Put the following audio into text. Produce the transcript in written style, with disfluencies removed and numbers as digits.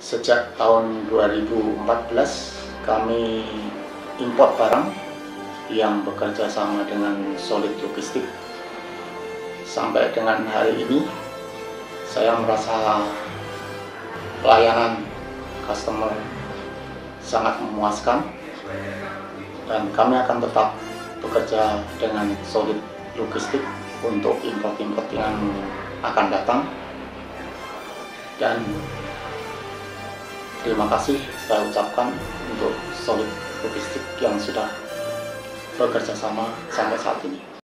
Sejak tahun 2014 kami import barang yang bekerja sama dengan Solid Logistik. Sampai dengan hari ini saya merasa pelayanan customer sangat memuaskan dan kami akan tetap bekerja dengan Solid Logistik untuk import-import yang akan datang. Dan terima kasih saya ucapkan untuk Solid Logistik yang sudah bekerja sama sampai saat ini.